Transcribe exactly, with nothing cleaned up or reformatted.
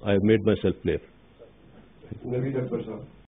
I have made myself clear. Naveed Akbar sir.